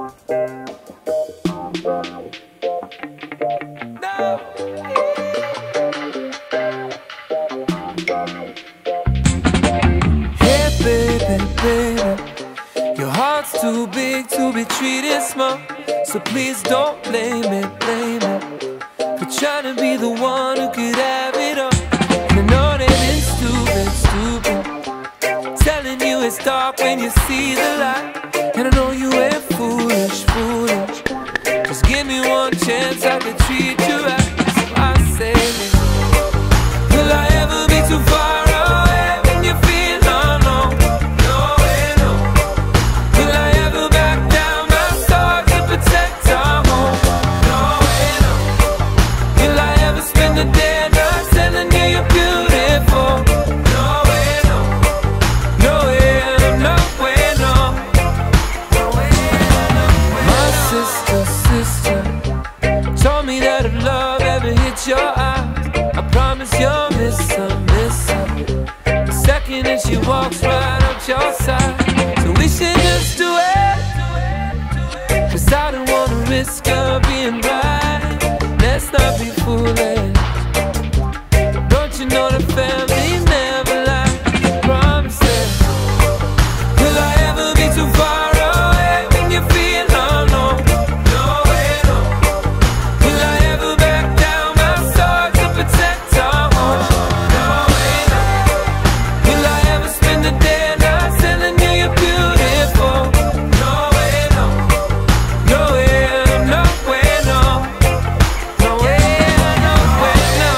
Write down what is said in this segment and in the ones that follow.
Hey baby, baby, your heart's too big to be treated small, so please don't blame it for trying to be the one who could have it all. And I know that it's stupid, telling you it's dark when you see the light. And I know you ain't foolish, just give me one chance, I could treat you right. So I say, will I ever be too far away when you feel alone? No way, no. Will I ever back down my sword to protect our home? No way, no. Will I ever spend the day not telling you you're beautiful? No way, no. No way, no way, no. No way, no way. My sister told me that if love ever hits your eyes, I promise you'll miss her. The second that she walks right up your side. So we should just do it, 'cause I don't wanna risk her being right. Let's not be foolish. Don't you know the family never lies? Promise it. Will I ever be too far away when you feel alone? No way, no. Will I ever back down my sword to protect our home? No way, no. Will I ever spend the day not telling you you're beautiful? No way, no. No way, no way, no. No way, no way, no.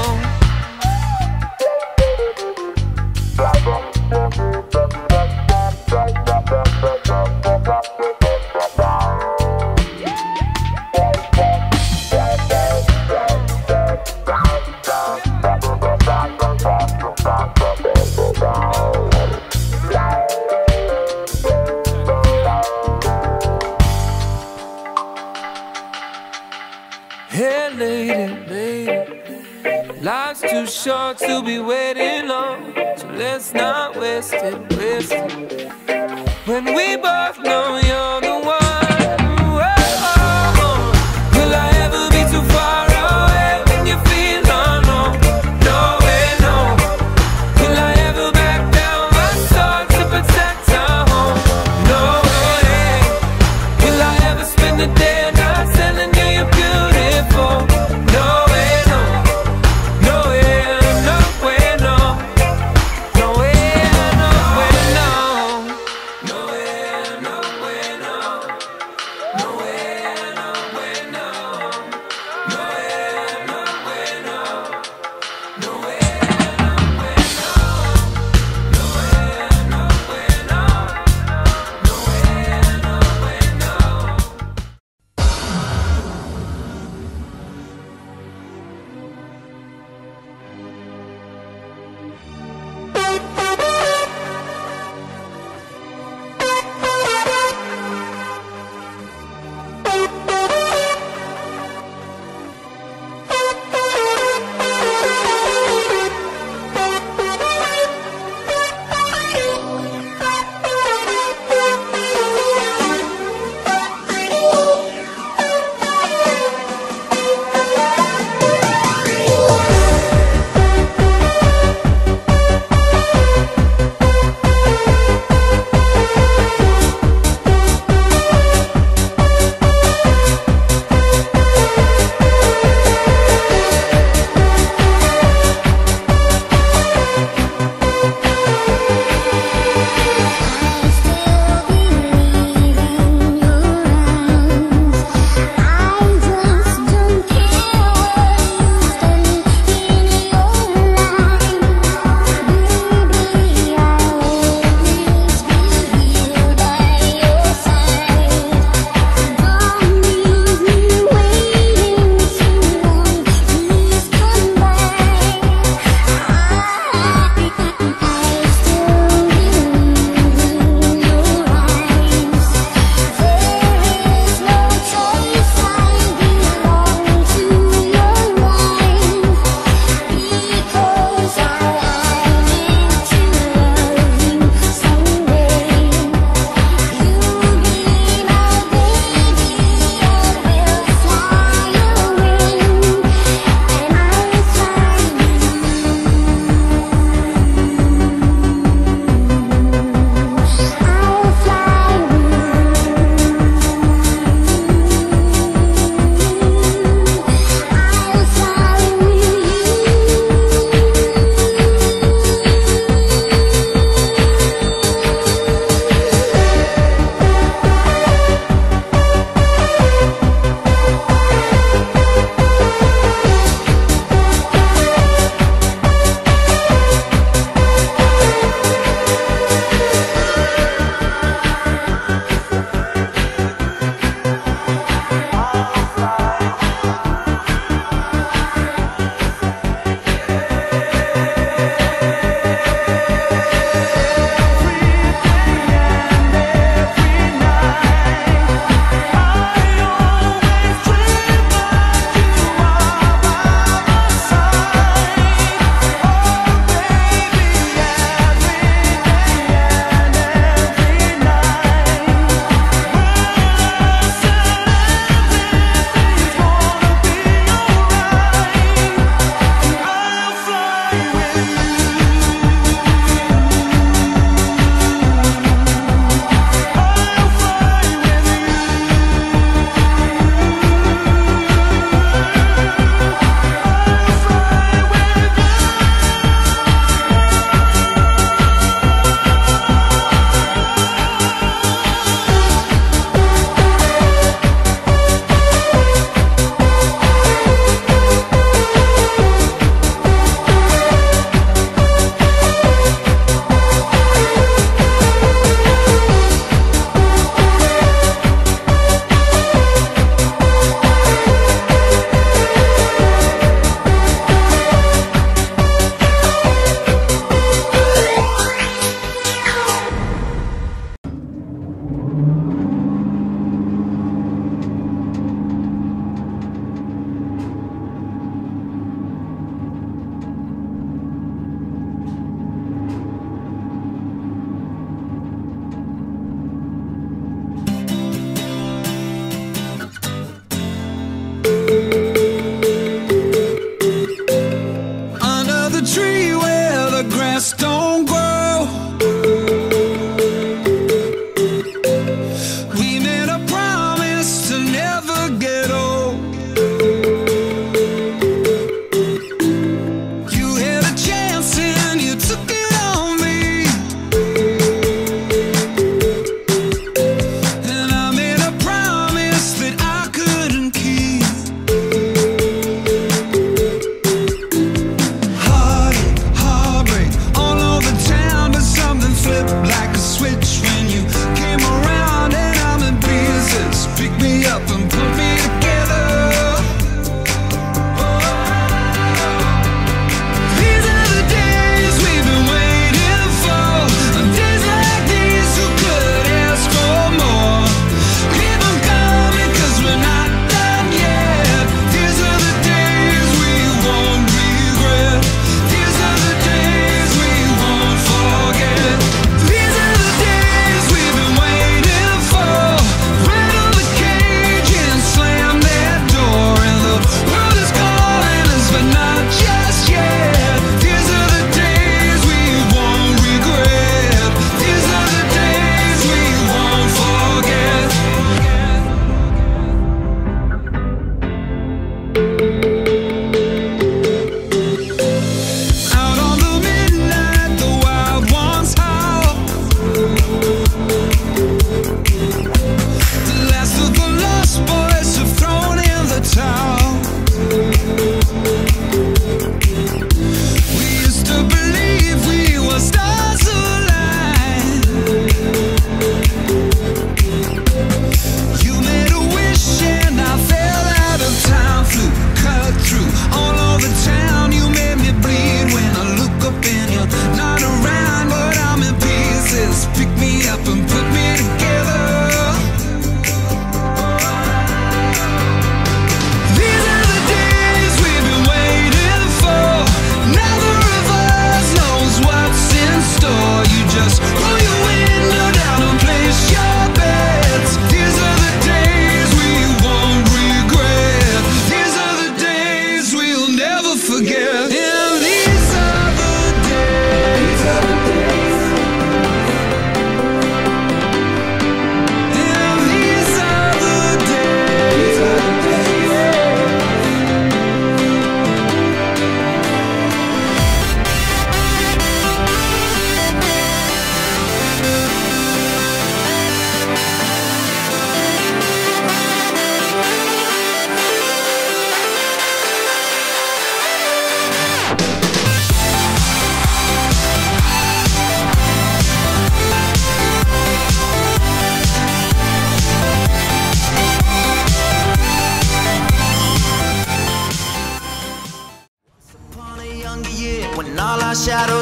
Hey lady, life's too short to be waiting on, so let's not waste it. When we both know you're the one. Whoa. Will I ever be too far away when you feel alone? No way, no. Will I ever back down my sword to protect our home? No way. Will I ever spend the day not telling you you're beautiful? No way, no. No way, no way, no. No way, no way, no. No way, no way.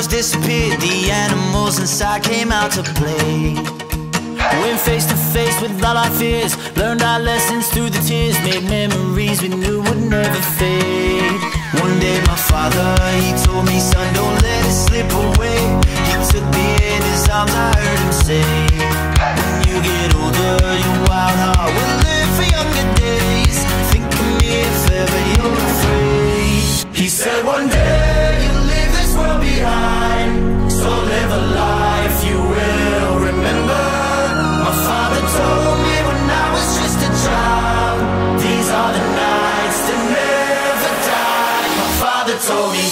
flowers disappeared, the animals inside came out to play. Went face to face with all our fears, learned our lessons through the tears, made memories we knew would never fade. One day my father, he told me, son, don't let it slip away. He took me in his arms, I heard him say, when you get older, your wild heart will live for younger days. Think of me if ever you're afraid. He said one day you'll leave this world behind, so live a life you will remember. My father told me when I was just a child, these are the nights that never die. My father told me.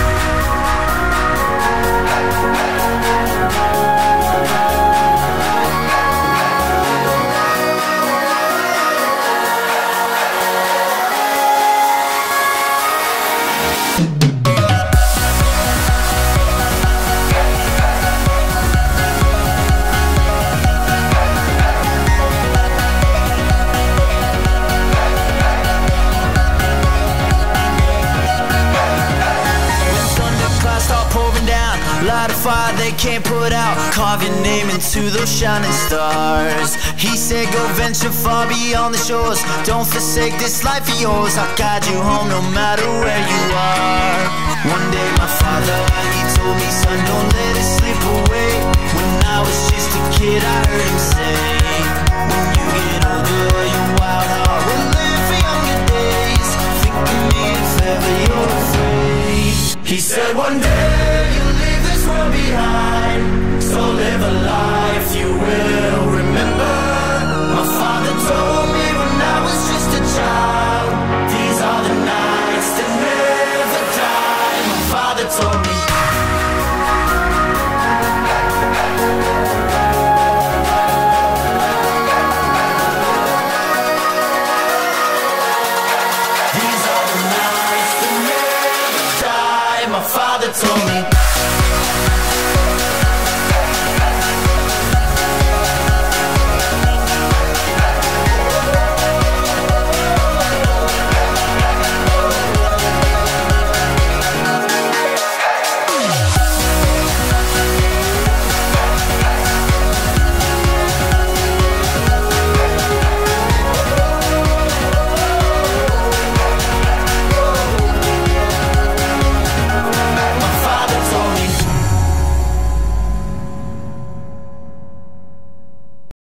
Light a fire they can't put out, carve your name into those shining stars. He said go venture far beyond the shores, don't forsake this life of yours. I'll guide you home no matter where you are. One day my father, he told me, son, don't let it slip away. When I was just a kid I heard him say, when you get older your wild heart will live for younger days. Think of me if ever you're afraid. He said one day